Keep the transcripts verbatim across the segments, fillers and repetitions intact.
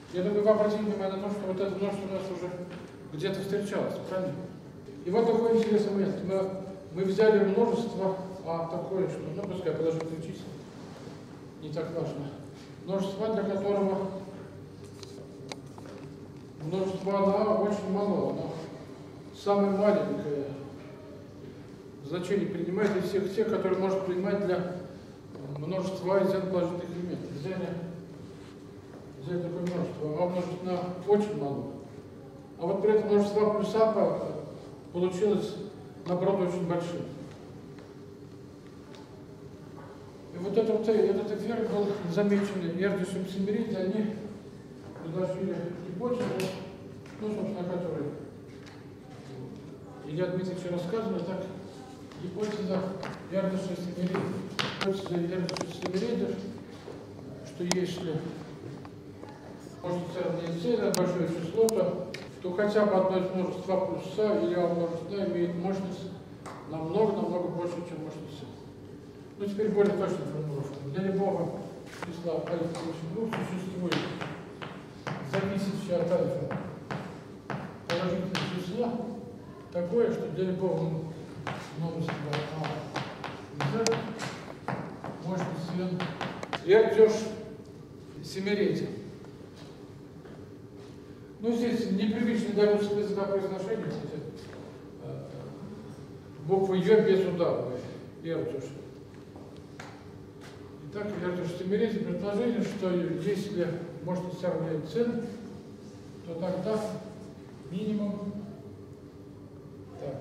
Я думаю, вы обратили внимание на то, что вот это множество у нас уже где-то встречалось, правильно? И вот такой интересный момент. Мы, мы взяли множество, а такое, что, ну, пускай положительные числа, не так важно. Множество, для которого множество она очень мало, оно самое маленькое значение принимает из всех тех, которые может принимать для множества из n положительных элементов. Взяли, взяли такое множество, а умножить на очень мало. А вот при этом множество плюс а получилось, наоборот, очень большим. И вот этот, вот, этот эффект был замечен Эрдишем и Семириди, они предложили гипотезу, ну, собственно, о которой Илья Дмитриевич рассказывал, так, гипотеза Эрдиша и Семириди. Гипотеза Эрдиша и Семириди, что если множество равняется c, большое число, то, то хотя бы одно из множеств а плюс а или а умножить на имеет мощность намного-намного больше, чем мощность c. Ну, теперь более точная формулировка. Для любого числа альфа очень двух существует зависящее от альфа положительное число такое, что для любого множества а z мощность n Эрдиш Семириди. Ну, здесь непривычный для русского языка произношения, кстати, буква Ё без удара, Эрдиш. Итак, Эрдиш Семириди предположение, что если мощность равняется n, то тогда минимум, так,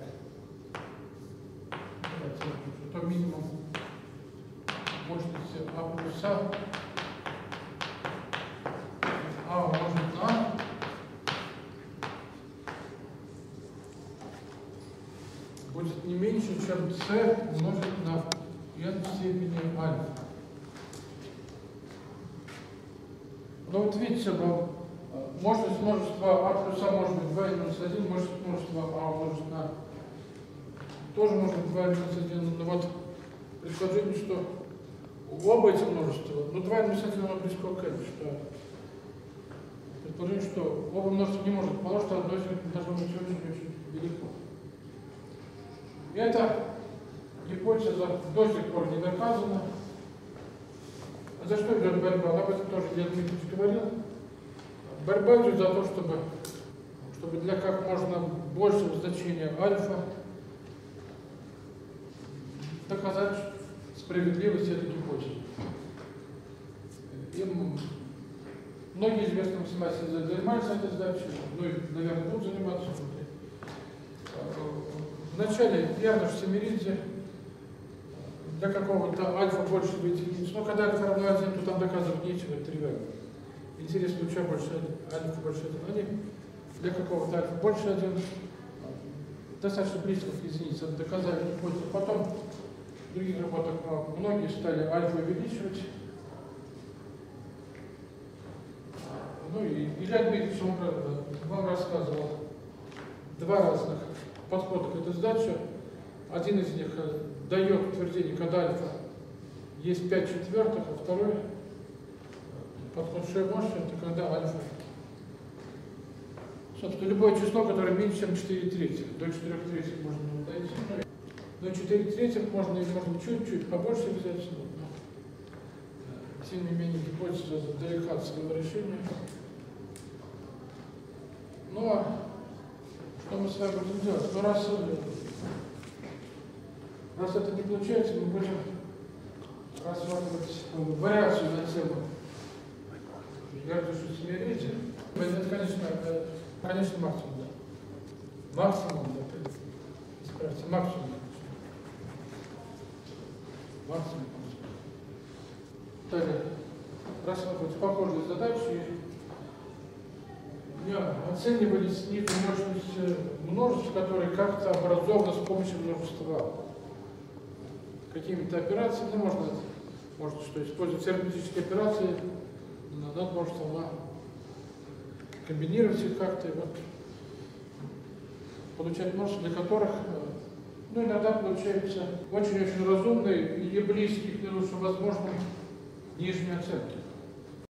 то минимум мощности а плюс а, а умножить на а, будет не меньше, чем c умножить на n в степени альфа. Но вот видите, мощность множества а плюс а может быть два минус один, мощность множества а умножить на тоже может быть два минус один, но вот предположение, что оба эти множества, ну два минус один оно близко к n, что предположение, что оба множества не может, потому что одно из них должно быть очень-очень велико. И эта гипотеза до сих пор не доказана. За что идет борьба? Об этом тоже Илья Дмитриевич говорил. Борьба идет за то, чтобы, чтобы для как можно большего значения альфа доказать справедливость этой гипотезы. Им многие известные математики занимались этой задачей, ну и, наверное, будут заниматься. Вначале Эрдиш Семириди для какого-то альфа больше быть единиц. Но когда альфа равно один, то там доказывать нечего, это тривиально. Интересно, у чего больше альфа больше один. Они для какого-то альфа больше один достаточно близко к единице доказали гипотезу. Потом в других работах многие стали альфа увеличивать. Ну и Илья Дмитриевич вам рассказывал два разных подхода к этой задаче. Один из них дает утверждение, когда альфа есть пять четвертых, а второй подход Шеймоша, это когда альфа. Собственно, любое число, которое меньше, чем четыре третьих. До четырёх третьих можно дойти. До четыре третьих можно, можно чуть-чуть побольше взять. Но, тем не менее, гипотеза далека от своего решения. Ну а что мы с вами будем делать? Ну, раз, раз это не получается, мы будем рассматривать вариацию на тему Эрдиша Семириди. Это, конечно, конечно, максимум, да. Максимум, да. Исправьте, максимум. Максимум. Далее, рассматривать похожие задачи. Оценивались их мощность множеств, которые как-то образованы с помощью множества. Какими-то операциями, ну, можно, может, что использовать арифметические операции над множеством, комбинировать их как-то, и вот получать множество, для которых, ну, иногда получаются очень-очень разумные или близкие к наилучшим возможным нижние оценки.